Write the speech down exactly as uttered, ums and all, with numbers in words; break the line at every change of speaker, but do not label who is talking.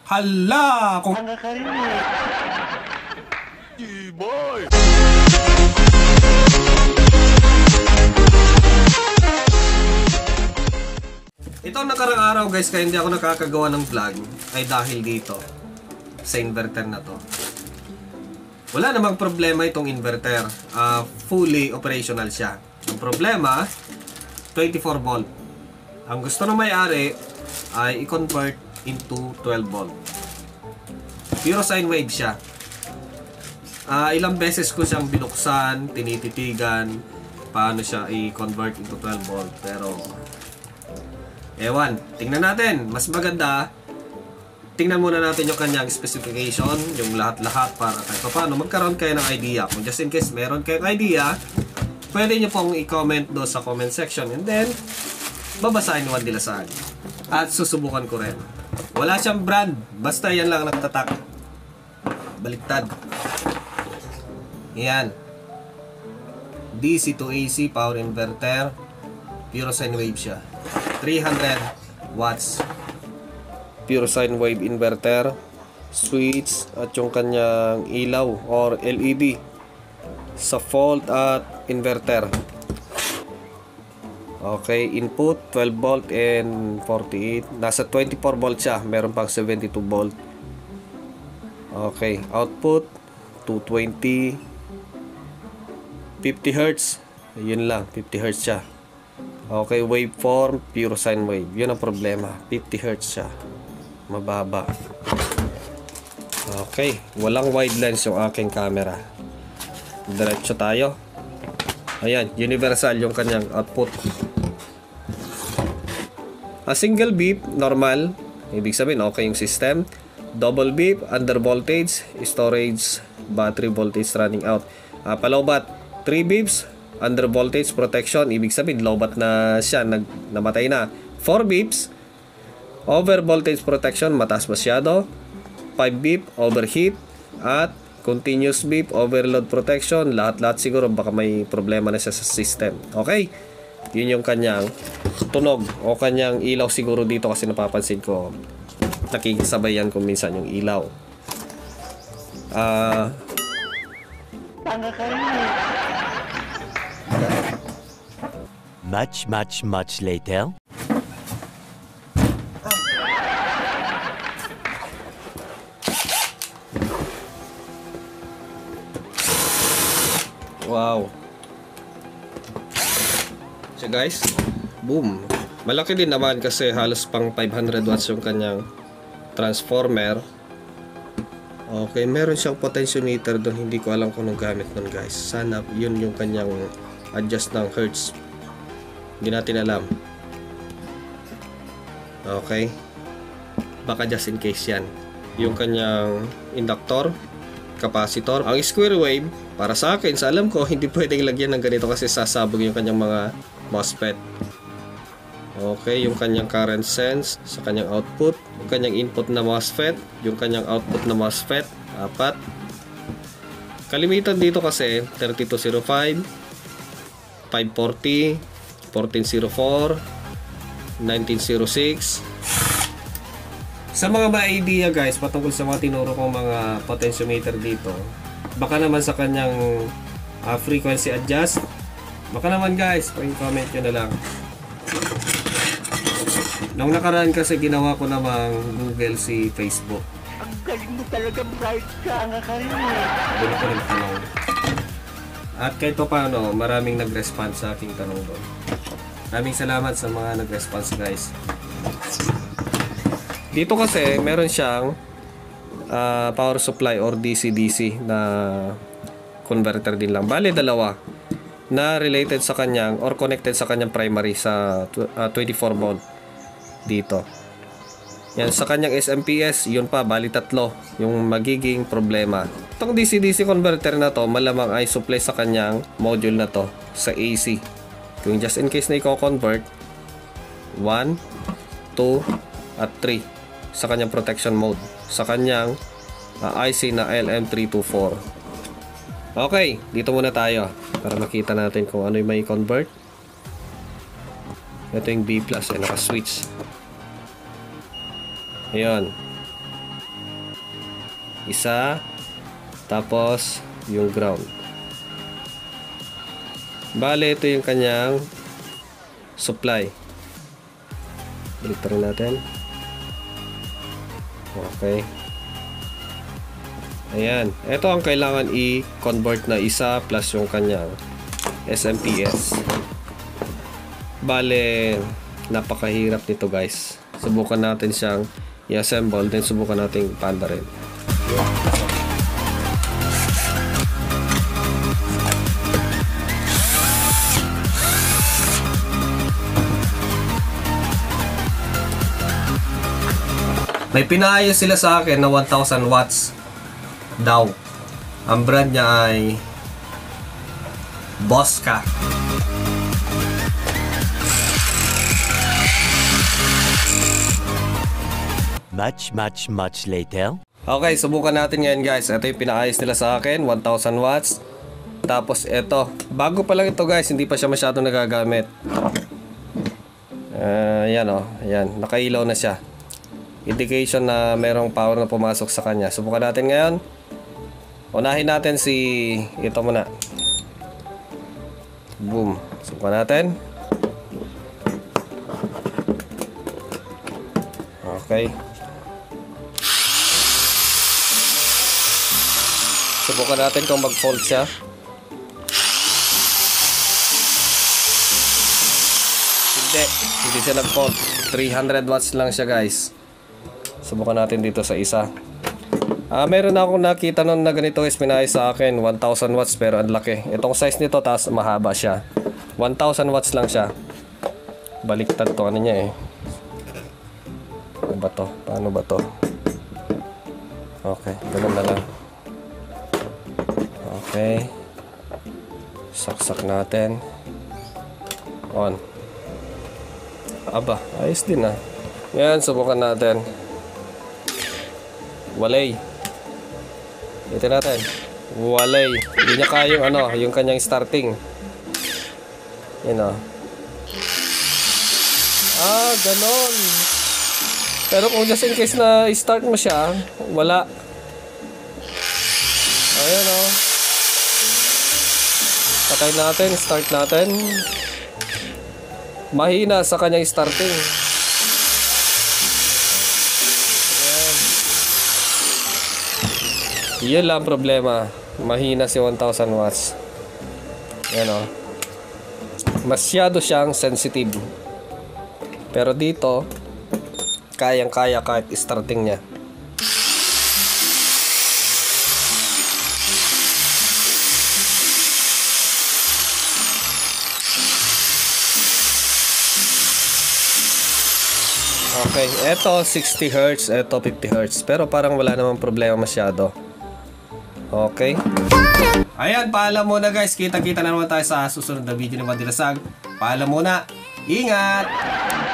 Hala! Kung... Ito nakarang araw guys, kaya hindi ako nakakagawa ng vlog ay dahil dito sa inverter na to. Wala namang problema itong inverter, uh, fully operational siya. Ang problema, twenty-four volt. Ang gusto ng may-ari ay i-convert into twelve volt. Pure sine wave siya. Uh, ilang beses ko siyang binuksan, tinititigan paano siya i-convert into twelve volt, pero ewan, tingnan natin. Mas maganda, tingnan muna natin yung kanyang specification, yung lahat-lahat para kahit paano magkaroon kayo ng idea. Kung just in case meron kayong idea, pwede nyo pong i-comment do sa comment section, and then babasahin naman nila sa akin. At susubukan ko rin. Wala siyang brand, basta yan lang nagtatak. Baliktad. Yan. D C to A C power inverter. Pure sine wave siya. three hundred watts. Pure sine wave inverter. Switch at yung kanyang ilaw or L E D sa fault at inverter. Okay, input twelve volt and forty-eight. Nasa twenty-four volt siya. Meron pang seventy-two volt. Okay, output two twenty. fifty hertz. Yun lang, fifty hertz siya. Okay, waveform, pure sine wave. Yun ang problema. fifty hertz siya. Mababa. Okay, walang wide lens yung aking camera. Diretso tayo. Ayan, universal yung kanyang output. A single beep, normal. Ibig sabihin, okay yung system. Double beep, under voltage, storage, battery voltage running out. Uh, palobat, three beeps, under voltage protection. Ibig sabihin, lobat na siya, nag, namatay na. four beeps, over voltage protection, mataas masyado. five beep, overheat. At continuous beep, overload protection. Lahat-lahat siguro baka may problema na siya sa system. Okay, yun yung kanyang tunog o kanyang ilaw siguro dito, kasi napapansin ko nakikisabayan ko minsan yung ilaw. Ah uh,
much much much later.
Wow. So guys, boom. Malaki din naman kasi halos pang five hundred watts yung kanyang transformer. Okay, meron siyang potentiometer doon. Hindi ko alam kung anong gamit nun guys. Sana yun yung kanyang adjust ng hertz. Hindi natin alam. Okay. Baka just in case yan. Yung kanyang inductor, capacitor. Ang square wave, para sa akin, sa alam ko, hindi pwedeng lagyan ng ganito kasi sasabog yung kanyang mga MOSFET. Okay, yung kanyang current sense sa kanyang output, yung kanyang input na MOSFET, yung kanyang output na MOSFET, apat. Kalimitan dito kasi thirty-two oh five, five forty, fourteen oh four, nineteen oh six. Sa mga ma-idea guys, patungkol sa mga tinuro kong mga potentiometer dito, baka naman sa kanyang uh, frequency adjust, baka naman guys, pag-comment nyo na lang. Nung nakaraan kasi ginawa ko namang Google si Facebook.
Ang galing mo talaga, bright ka, ang akarin mo.
Doon ko rin tanong. At kahit pa paano, maraming nag-respond sa aking tanong doon. Maraming salamat sa mga nag-response guys. Dito kasi meron siyang uh, power supply or D C D C na converter din lang. Bale dalawa na related sa kanyang or connected sa kanyang primary sa uh, twenty-four volt dito. Yan, sa kanyang S M P S, yun pa, bali tatlo yung magiging problema. Itong D C D C converter na to, malamang ay supply sa kanyang module na to sa A C. Kung just in case na i-convert one, two, at three sa kanyang protection mode, sa kanyang uh, I C na L M three two four. Okay, dito muna tayo para makita natin kung ano yung may convert. Ito yung B plus, ay naka-switch. Ayan. Isa. Tapos, yung ground. Bale, ito yung kanyang supply. Balik rin natin. Okay. Ayan. Ito ang kailangan i-convert na isa plus yung kanyang S M P S. Bale, napakahirap nito guys. Subukan natin siyang i-assemble, then subukan natin panda rin. May pinaayos sila sa akin na one thousand watts daw. Ang brand niya ay Bosca.
Much, much, much later.
Okay, subukan natin ngayon guys. Ito yung pinaayos nila sa akin, one thousand watts. Tapos ito, bago pa lang ito guys, hindi pa siya masyadong nagagamit. Uh, yan o, oh, yan, nakailaw na siya. Indication na merong power na pumasok sa kanya. Subukan natin ngayon. Unahin natin si ito muna. Boom. Subukan natin. Okay. Subukan natin kung mag-fold siya. Hindi. Hindi siya nag-fold. three hundred watts lang siya guys. Subukan natin dito sa isa. Ah, meron na akong nakita nun na ganito guys, pinayos sa akin, one thousand watts pero ang laki. Itong size nito, taas mahaba siya. one thousand watts lang siya. Baliktad to, ano niya eh. Ano ba to? Paano ba to? Okay, ganun na lang. Okay. Saksak natin. On. Aba, ayos din ah. Yan, subukan natin. Walay. Ito natin. Walay. Hindi niya kaya yung ano, yung kanyang starting. Yan o. Ah, ganon. Pero kung just in case na i-start mo siya, wala. Ayan o. Patay natin, start natin. Mahina sa kanyang starting. Yan lang problema. Mahina si one thousand watts. Yan o. Masyado siyang sensitive. Pero dito, kayang-kaya kahit starting niya. Okay, eto sixty hertz, eto fifty hertz. Pero parang wala namang problema masyado. Okay. Ayan, paalam muna guys. Kita-kita na naman tayo sa susunod na video ni Mandilasag. Paalam muna. Ingat!